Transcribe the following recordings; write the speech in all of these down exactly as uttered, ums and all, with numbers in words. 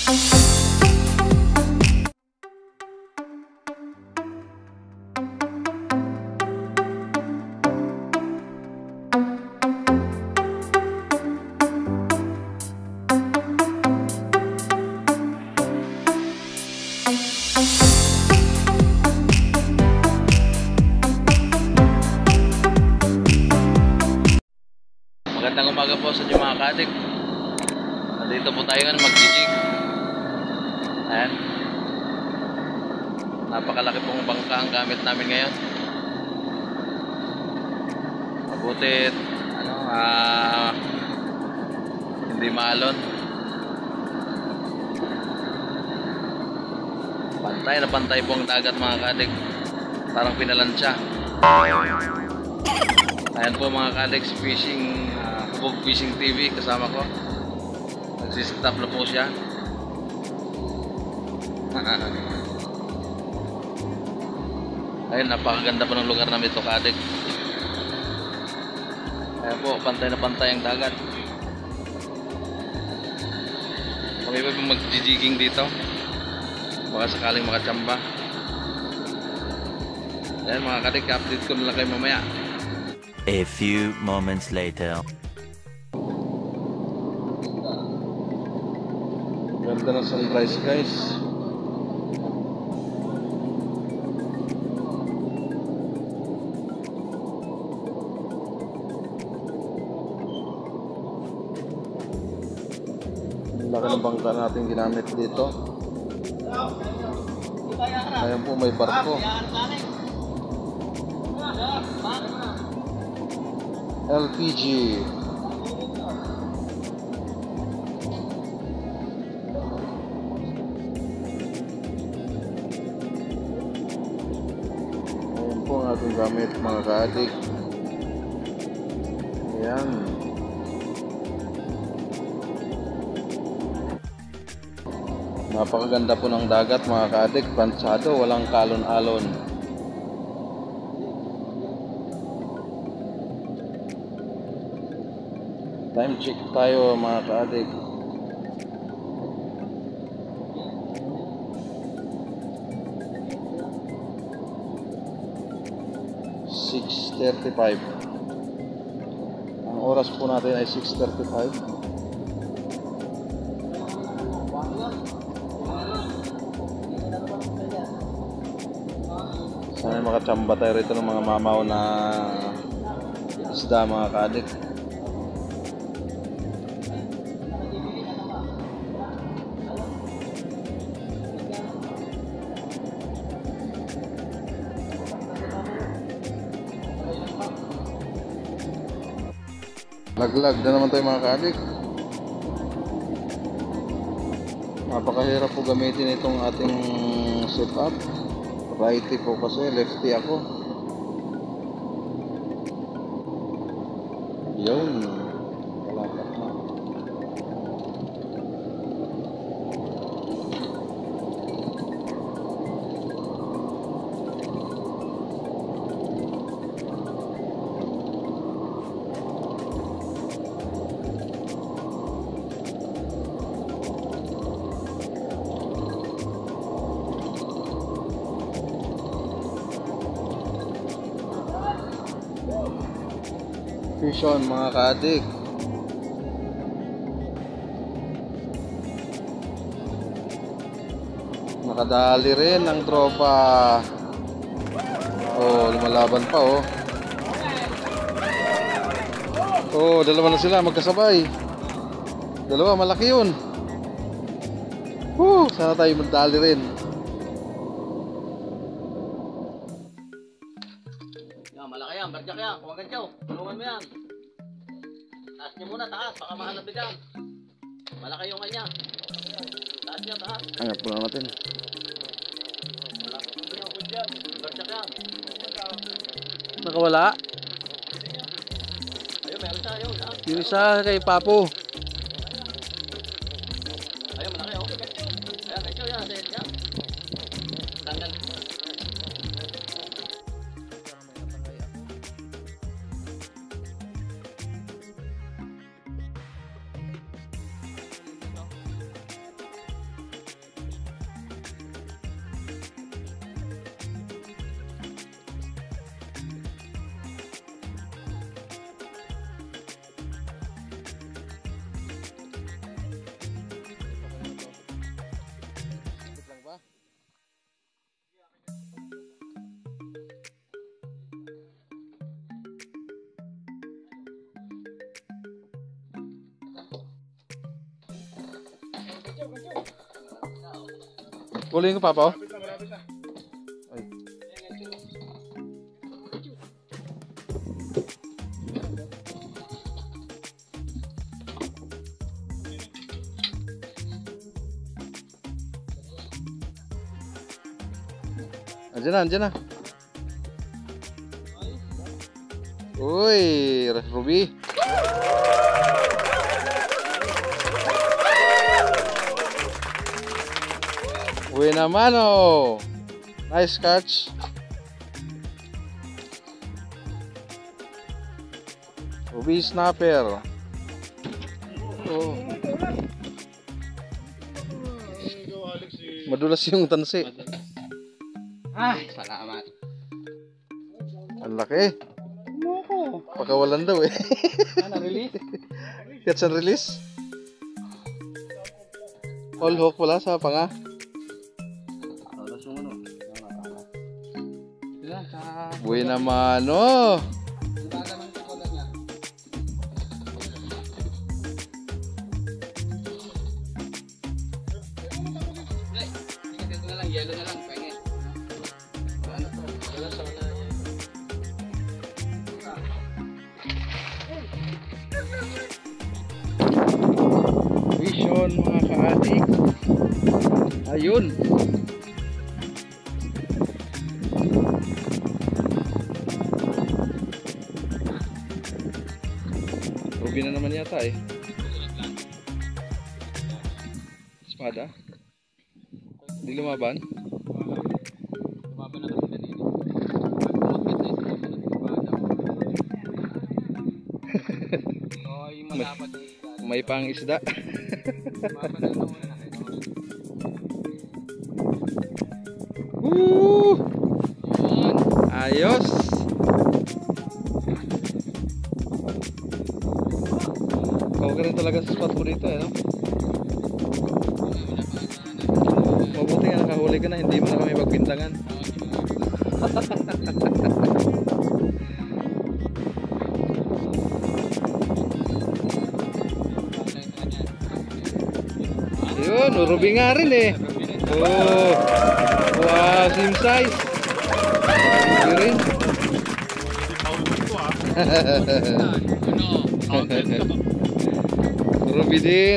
Magandang umaga po sa inyo mga kadik. Dito po tayo ngayon mag-jig. Ayan. Napakalaki pong bangka ang gamit namin ngayon. Mabutit ano, ah, hindi maalon. Pantay na pantay po ang dagat mga kadik. Parang pinalansya. Ayan po mga kadik, fishing uh, Hubog Fishing T V kasama ko. Nagsisitap na po siya. Ayun, napakaganda po ng lugar namin ito kadik. Ayan po, pantay na pantay ang dagat. Kami pa po mag-jigging dito, baka sakaling makachamba. Ayan mga kadik, update ko na lang kayo mamaya. A few moments later. Ganda ng sunrise guys. Laki ng bangka natin ginamit dito. Ayan po, may barko. L P G. Ayan po ang ating gamit mga kaadik. Ayan. Napakaganda po ng dagat mga kaadik. Planchado, walang kalon-alon. Time check tayo mga kaadik. six thirty-five. Ang oras po natin ay six thirty-five. Sana makachamba tayo rito ng mga mamaw na isda mga kaadik. Laglag na naman tayo mga kaadik. Napakahirap po gamitin itong ating setup. Righty po kasi, lefty ako. Yun. Kalapat na. Fish on mga kaadik. Nakadali rin ang tropa. Oh, lumalaban pa oh. Oh, dalawa na sila magkasabay. Dalawa, malaki yun. Woo, sana tayo magdali rin. Yan, malaki yan, barjak yan, kumagan siya, tulungan mo yan. Taas niya muna, taas, baka mahanap dyan. Malaki yung kanya. Taas niya, taas. Angat po na natin. Barjak yan. Nakawala? Ayun, meron siya, ayun. Taas. Yung isa kay Papo. Ayun, malaki, oh. Ayan, medyo yan, yan, yan. Tanggal. Kuling ko papa oh. Ay. Andiyan na, andiyan na. Uy, Ruby. Buena mano. Nice catch. Ruby snapper. Oh. Madulas yung tansi. Ay, salamat. Ang laki. Pakawalan daw eh. Ano, release? Catch and release. All hook pala sa panga. Oras yung ano. Sila, sa... Buena mano. Ang baga ng chocolate niya. Ay, ito na lang, yellow na lang, penge. Ano to? Wala sa wala niya. Vision mga ka-adik. Ayun. Ruby na naman yata eh. Espada. Hindi lumaban. Lumaban na kasi kanina. Pag-umakit na isa na nagpapala. Oo, yung malapat na isda. May pang isda. Lumaban na naman na. Woo! Yun. Ayos. Okay rin talaga sa spot ko dito eh, no? Mabuti nga nakahuli ka na, hindi mo na kami magbintangan. Yun, Ruby nga rin eh. Oh, wow, same size. Ruby rin. Ruby din.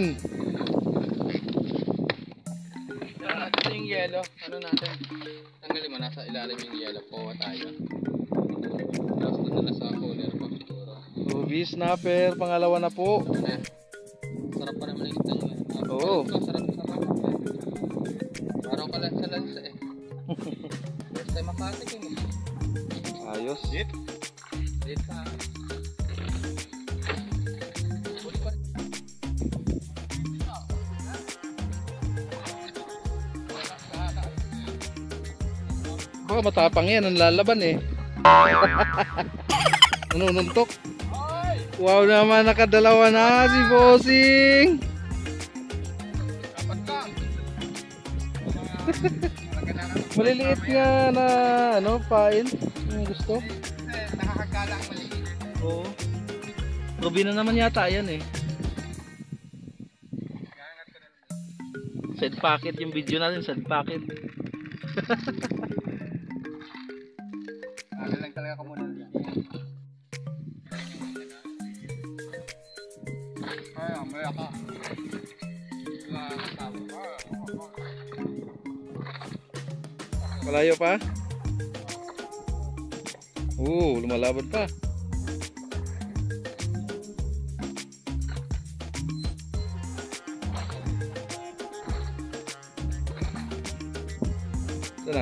Ito yung yellow. Ano natin? Tanggalin mo, nasa ilalim yung yellow. Kuha tayo. Tapos doon na sa cooler ko siguro. Ruby snapper, pangalawa na po. Eh, sarap pa naman yung isdang yan. Ah, Oo. Ito, sarap sarap. Parang ka lang sa lansa eh. First time makatikin eh. Ayos. Dito sa... Huli pa rin. Baka matapang yan, ang lalaban eh. Nanununtok. Wow naman, nakadalawa na si Bossing. Dapat ka. Maliliit nga na ano, pain. Yung gusto. Nakakagala ang maliit. Oo. Ruby na naman yata yan eh. Side pocket yung video natin, side pocket. Ano lang talaga ka muna dyan. Ay, amaya ka. Malayo pa? Oo, lumalaban pa. Sana.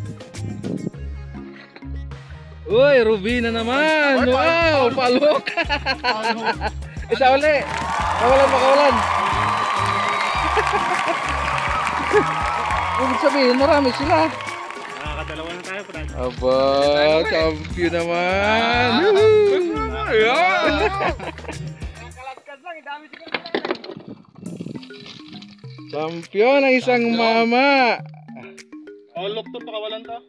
Uy, Ruby na naman! Wow, palok! Isa uli! Kawalan, makawalan! Ibig sabihin, marami sila. Nakakadalawa na tayo, Brad. Aba, champion naman! Woohoo! Ayan! Nakaladkad lang, dami siguro lang. Champion ang isang mama! All to, pakawalan to.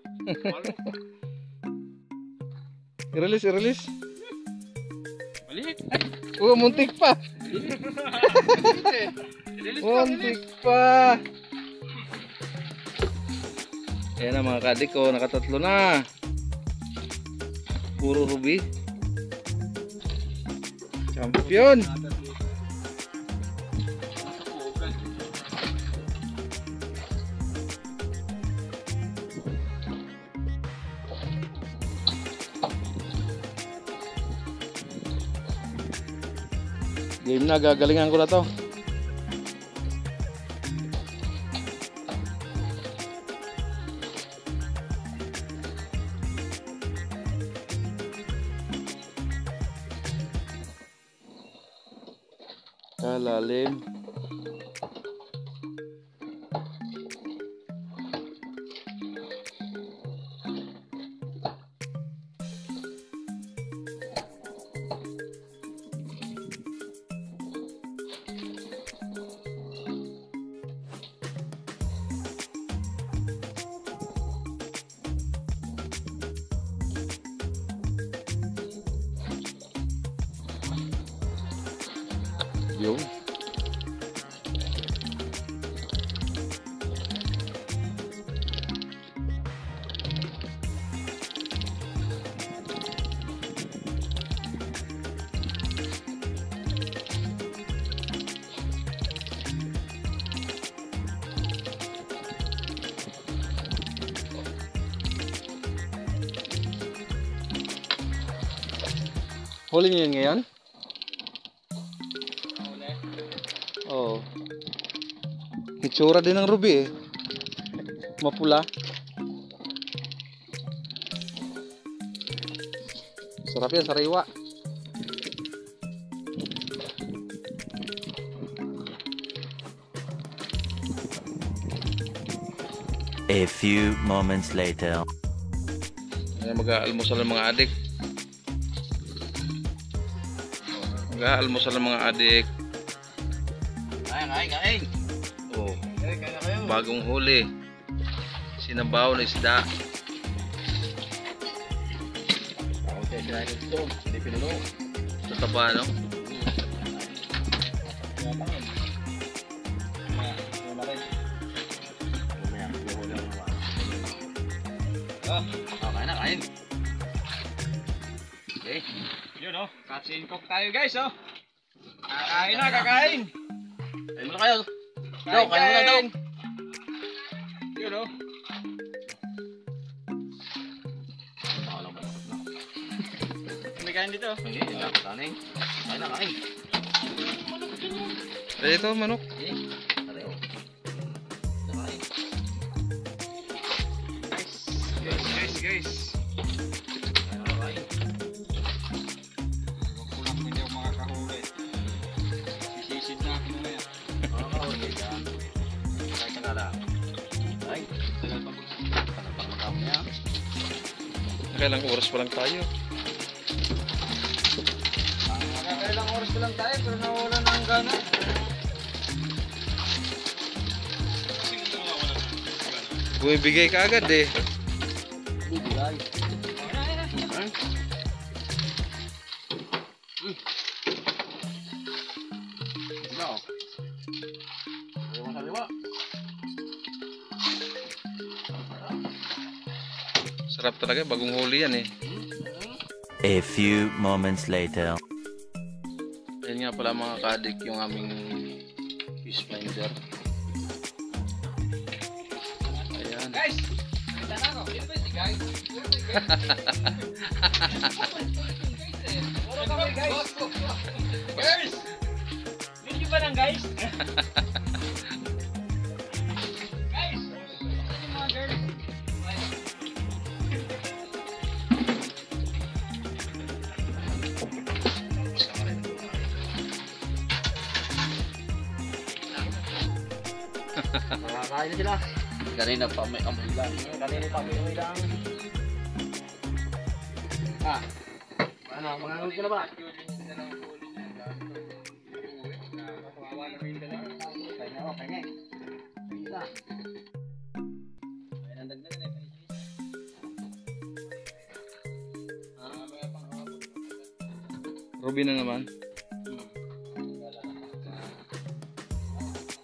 I-release, i-release. Maliit. Oh, muntik pa. Muntik pa. Ayan na mga kadik ko, nakatatlo na. Puro ruby. Champion. Game na, gagalingan ko na to. Kalalim. Yung huli niyo yun ngayon? Oo. Itsura din ng ruby eh. Mapula. Sarap yan, sariwa. A few moments later. Ayan, mag-aalmusal ng mga adik. Mag-aalmusal ng mga adik. Kain, kain, kain. Oh, Kain, kain na kayo. bagong huli. Sinabaw na isda. Ako tayo sinahin ito. Hindi pinulo. Sa taba, no? Pinapangin. Mamaya, yun na rin. Mamaya, yung huli ang mga. Ah, oh, kain na, kain. Okay. Yun o, katsin cook tayo guys o. Kakain na, kakain. Kain muna kayo. Yo, kain muna daw. Yun o. May kain dito. Hindi, hindi na. Kain. Kain na, kain. Eh, ito, manok. Eh, tari o. Kain. Guys, guys, guys, guys. Kain na, kain. Kulang mo hindi ako makakahuli. Sisisid na akin na yan. Makakahuli ka. Kain ka lang. Kain. Tagal pa po. Tagal pa magkamo niya. Kailang oras pa lang tayo. Nakakailang oras ko lang tayo pero nawala na ang gana. Bumibigay ka agad eh. Bibigay. Ayun, Ikaw. Ayaw mo sariwa. Sarap talaga, bagong huli yan eh. A few moments later. Yan nga pala mga kadik yung aming fish finder. Ayan. guys, may tanong ako. Sino ba si guys? Sino ba si guys? Puro kami guys. Girls! Video ba ng guys? Guys! Sino yung mga girls? Makakain na sila. Kanina pa may amoy lang. Kanina pa may amoy lang. Ah. Ano, mga amoy ka na ba? Kaya ako, kaya nga. Isa. Kaya nandagdag na eh. Ruby na naman.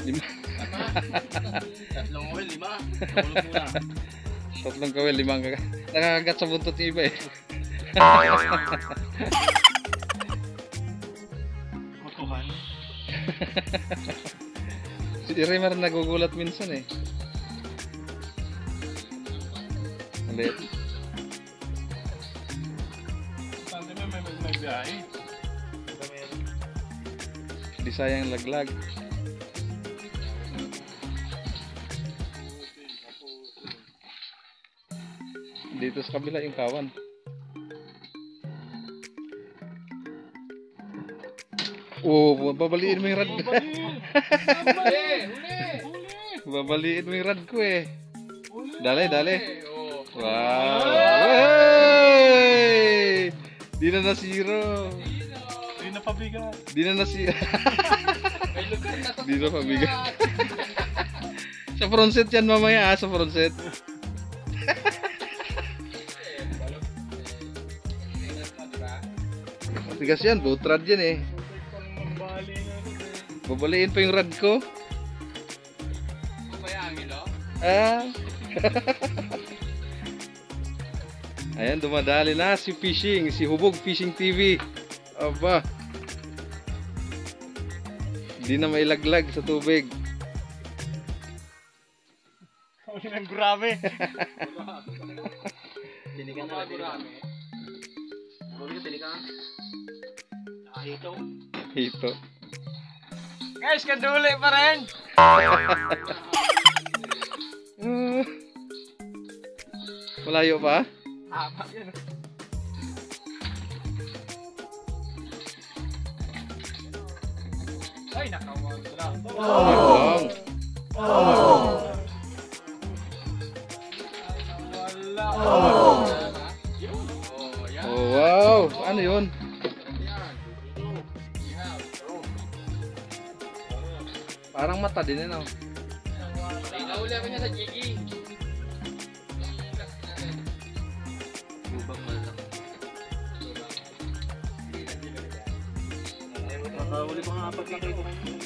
Lima. Tatlong oil, lima. Tulog muna. Tatlong kawil, limang kag nakakagat sa buntot ng iba eh. Kutuhan. Si Irimer nagugulat minsan eh. Ulit. Saan may may may biyahe? Di sayang laglag. Dito sa kabila yung kawan. Oh, babaliin mo yung rad. Babaliin mo yung rad ko eh. Dale, dale. Wow. Hey! Di na nasiro. Hindi na pabigat. Di na nasiro. Di na pabigat. Sa front set yan mamaya ah, sa front set. Matigas yan, boat rad yan eh. Babaliin pa yung rad ko. Ah. Ayan, dumadali na si Fishing, si Hubog Fishing T V. Aba. Hindi na mailaglag sa tubig. Kami ng gurame. Tinikan na gurame. Ano ba tinikan? Ito. Ito. Guys, kaduli pa rin. Uh, malayo pa? Haba yan. Ay, nakawag na. Oh. Wala. Oh, wow. Ano yun? Parang mata din yun, oh. Nahuli ako niya sa Jiggy. Nakahuli pa nga apat na kayo.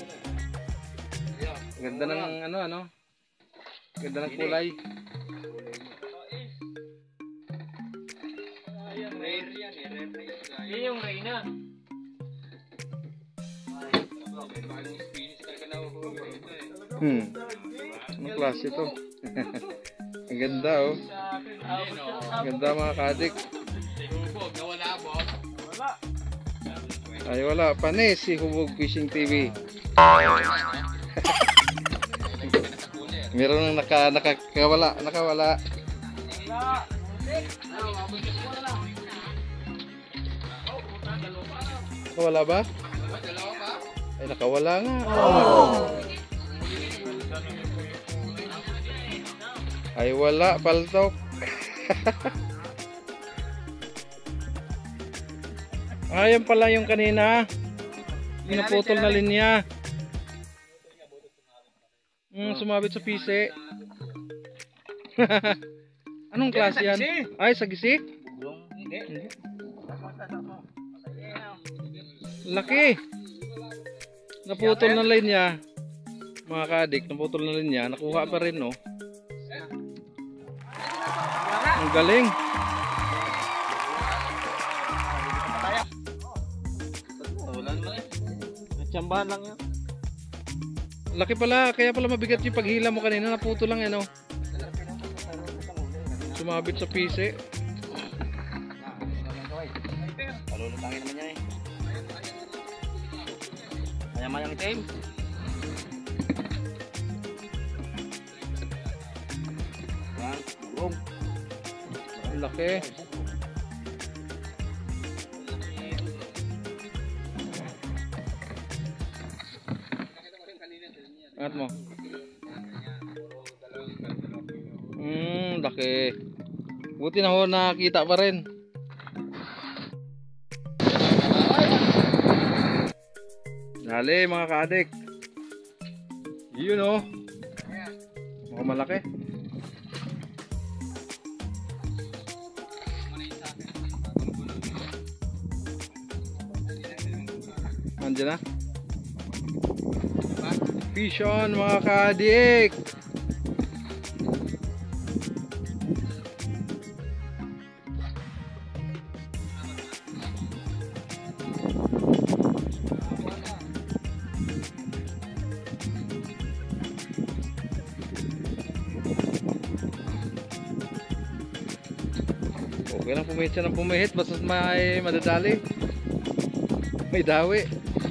Ganda ng ano, ano? Ganda ng kulay. Rare yan eh, rare. Yan yung Reyna. Hmm. Anong klase ito? Ang ganda, oh. Ang ganda mga kadik. Hubog, nawala mo. Wala. Ay, wala. Panis si Hubog Fishing T V. Meron nang naka, nakakawala. Nakawala. Nakawala ba? Ay, nakawala nga. Ay, wala. Paltok. Ayan pala yung kanina. Yung naputol na linya. Hmm, sumabit sa pise. Anong klase yan? Ay, sa gisi? Hindi. Laki. Naputol na linya. Mga kadik, naputol na linya. Nakuha pa rin, no? Ang galing. Tsambahan lang yan. Laki pala, kaya pala mabigat yung paghila mo kanina. Naputol lang, ano? Sumabit sa pise. Palulutangin naman yan eh. Mayang-mayang itim. Yan, burong. Ang laki. Angat mo. Hmm, laki. Buti na ho nakita pa rin. Dali mga kaadik. Yun oh. Mukhang malaki. Nandiyan na. Fish on mga kaadik. Okay lang pumihit siya ng pumihit, basta may madadali. May dawi.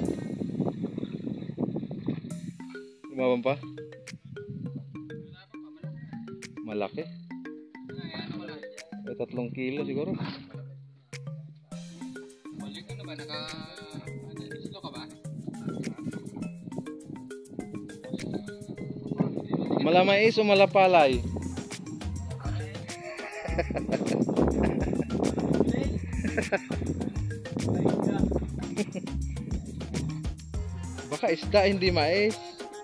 Lumabang pa? Malaki. May tatlong kilo siguro. Balik ka na ba? Naka... Islo ka ba? Malamais o malapalay? Baka isda hindi mais.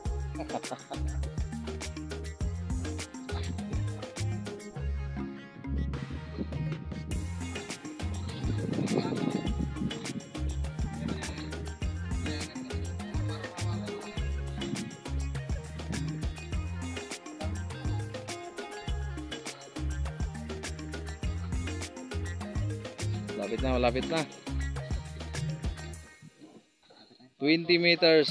Lapit na, malapit na. twenty meters.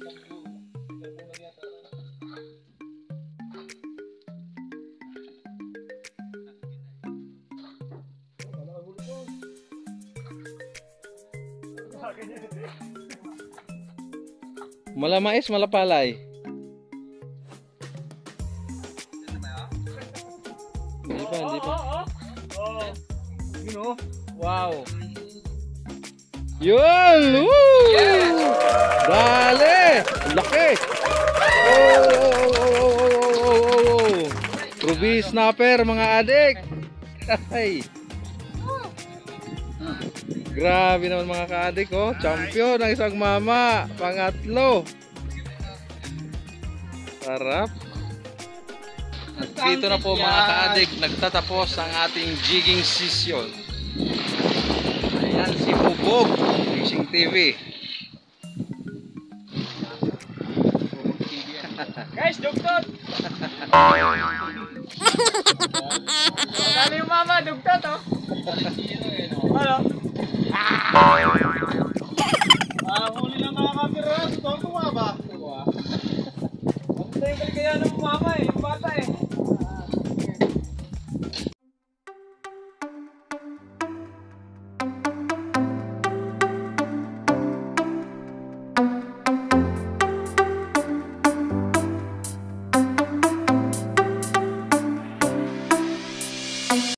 Malamais, malapalay. Hindi pa, hindi pa. Wow! Yun! Woo! Dali! Laki! Oh, oh, oh, oh, oh, oh, oh, oh. Ruby snapper mga adik! Ay! Grabe naman mga kaadik, oh. Champion ng isang mama. Pangatlo. Sarap. At dito na po mga kaadik, nagtatapos ang ating jigging session. Ayan si Bubog, Fishing T V. Guys, dugtot! Dali yung mama, dugtot oh! Ano?